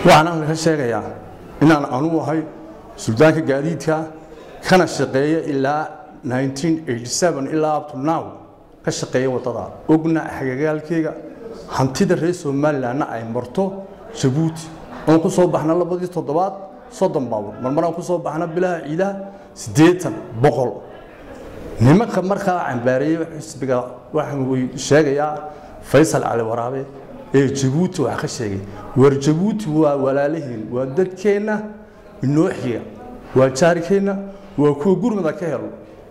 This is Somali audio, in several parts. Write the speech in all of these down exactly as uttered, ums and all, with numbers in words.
waxaan aan ka sheegayaa inaan anugu ahay suldaanka gaadiidka kana shaqeeya ilaa nineteen eighty-seven ilaa up to now ka shaqeeya wadada ogna xagagaalkeyga hantida reer Soomaaliland ay marto Djibouti oo ku soo baxna labadii toddobaad soddon baabuur marmar ku soo baxna bilaha ciidaha siddeetan boqol nimanka markaa cambaariyay xisbiga waxaan uu sheegayaa Faysal Ali Waraabe ee Djibouti waxa ka sheegay war Djibouti waa walaalihiin waa dadkeena inoo xiga waa jaarkeena waa ku gurmada ka helo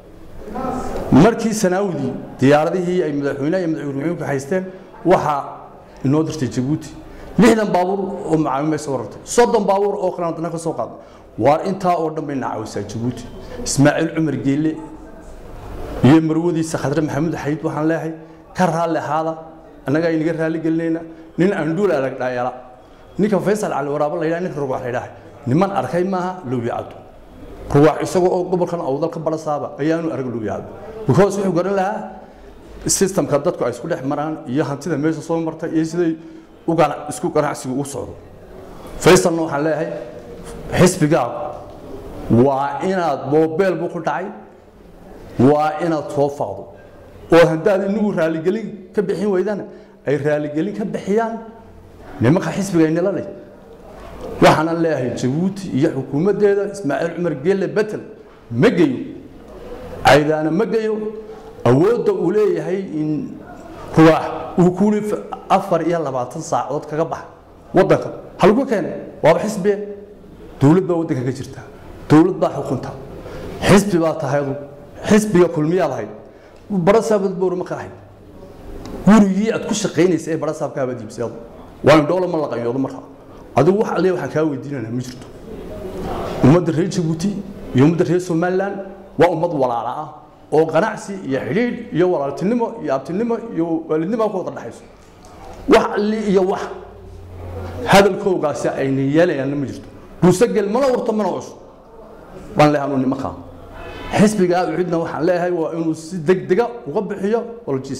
markii sanaawdi diyaaradihii ay madaxweynaha iyo madaxweynuhu ka haysteen waxa inoo dirtay Djibouti lixdan baabuur oo macaamiisha warartay soddon baabuur oo kala ka soo qaaday waar inta oo dhan bay nacaawisa Djibouti Ismaaciil Umar Geele iyo marwadiisa Khadra Maxamed Xayd waxaan leeyahay ka raali ahaada anaga inaga raali galnayna nin andul adag dhaayala ninka Faysal Ali Waraabe la yiraahdo ruux la yiraahdo niman arkay maaha luubiyaado ruux isagoo oo gobolkan awdal ka balasaaba ayaanu arag luubiyaado because wuxuu garan lahaa systemka dadku ay isku dhex maraan iyo hantida meesha soo martay iyo siday u gaar isku ganacsiga u socdo Faysal waxaan leeyahay xisbiga waa inaad mobile buu ku dhacay waa inaad soo faaqdo oo handaad inagu raali galin ka bixin weydana ay raali galin ka bixiyaan nimanka xisbiga inala leh waxaan leeyahay Djibouti iyo xukuumadeeda Ismaaciil Umar Geele betel magayo aydaana magayo awooda uu leeyahay in ruux uu kuuli afar iyo labaatan saacadood kaga bax wadanka halku keenay waa xisbi dawladda wadanka ka jirta dawlad baa xukunta xisbi baa tahay xisbiga kulmiyaadahay barasaabad boor ma qahay gurigii aad ku shaqeynaysa ee barasaabka abadiibsiyada waan doolar ma la qayoodo marka adigu wax alle waxaan ka weydiinana ma jirto ummadda reer Djibouti iyo ummadda reer Somaliland waa ummad walaala ah oo ganacsi iyo xiriir iyo walaaltinimo iyo abtinimo iyo walidnimo ku wada dhaxayso wax alle iyo wax hadalkoogaasi ay yeelayaan ma jirto busagel ma warto mana cusub baan leeyahay nimanka xisbiga cidna waxaan leeyahay waa inuu si degdega uga bixiyo waljiis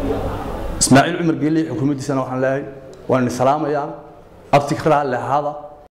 Ismaaciil Umar Geele xukuumaddiisana waxaan leeyahay waan salaamayaa abtikra lahada